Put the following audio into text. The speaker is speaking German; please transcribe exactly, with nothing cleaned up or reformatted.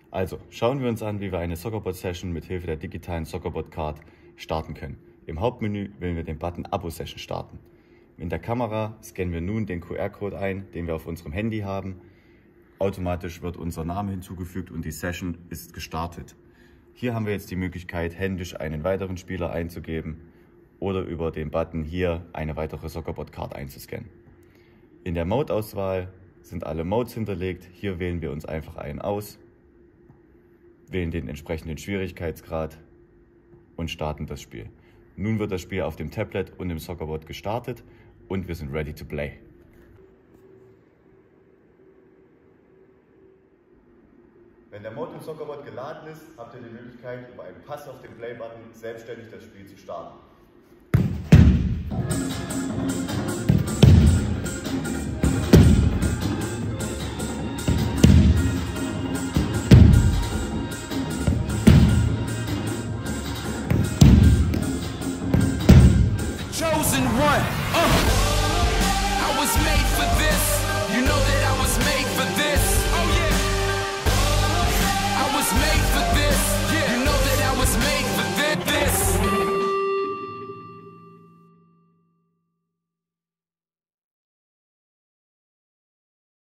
Also, schauen wir uns an, wie wir eine Soccerbot-Session mit Hilfe der digitalen Soccerbot-Card starten können. Im Hauptmenü wählen wir den Button Abo-Session starten. In der Kamera scannen wir nun den Q R-Code ein, den wir auf unserem Handy haben. Automatisch wird unser Name hinzugefügt und die Session ist gestartet. Hier haben wir jetzt die Möglichkeit, händisch einen weiteren Spieler einzugeben oder über den Button hier eine weitere Soccerbot-Card einzuscannen. In der Mode-Auswahl sind alle Modes hinterlegt. Hier wählen wir uns einfach einen aus, wählen den entsprechenden Schwierigkeitsgrad und starten das Spiel. Nun wird das Spiel auf dem Tablet und im Soccerbot gestartet und wir sind ready to play. Wenn der Mode im Soccerbot geladen ist, habt ihr die Möglichkeit, über einen Pass auf den Play-Button selbstständig das Spiel zu starten. Chosen one, uh, I was made for this, you know that